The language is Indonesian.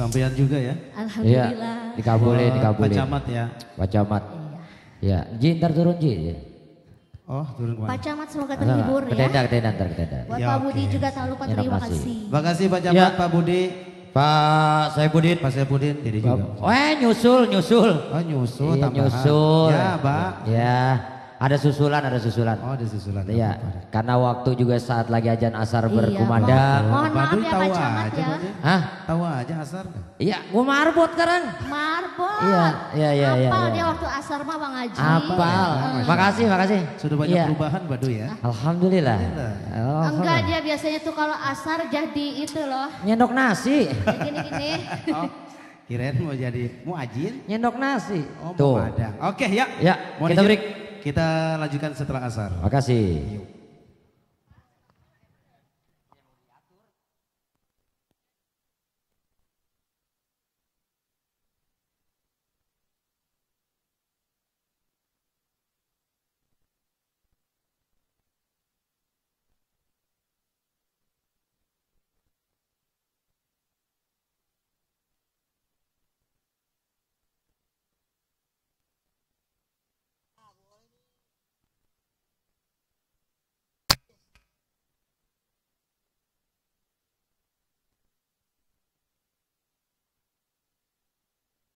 Sampean juga ya? Alhamdulillah. Iya, dikabulin. Pak Camat ya? Pak Camat. Iya, Ji ntar turun Ji. Oh turun kemana? Pak Camat semoga terhibur ya. Ke tenda ntar ke tenda. Buat Ya, Pak oke. Budi juga tak lupa Ya, terima makasih. kasih. Makasih Pak Camat, Ya. Pak Budi. Pak Saipudin. Pak Saipudin, jadi juga. Nyusul. Oh nyusul, Iya, tambahan. nyusul. Ya Pak. Ya, ada susulan. Oh ada susulan. Iya, karena waktu juga saat lagi ajan asar Iya, berkumandang. mohon maaf Baduy ya tahu Pak Camat aja, ya. Baduy. Hah? Tahu aja asar. Iya, gua marbot sekarang. Marbot. Iya. Apal iya. dia waktu asar mah Bang Haji. Apal. Makasih. Sudah banyak Iya. perubahan Baduy ya. Alhamdulillah. Enggak, dia biasanya tuh kalau asar jadi itu loh. Nyendok nasi. Gini-gini. Oh, kirain mau jadi muajin. Nyendok nasi. Oh, Tuh. mau ada. Oke ya. Ya, Mau kita dijawab? break. Kita lanjutkan setelah asar. Makasih. Yuk.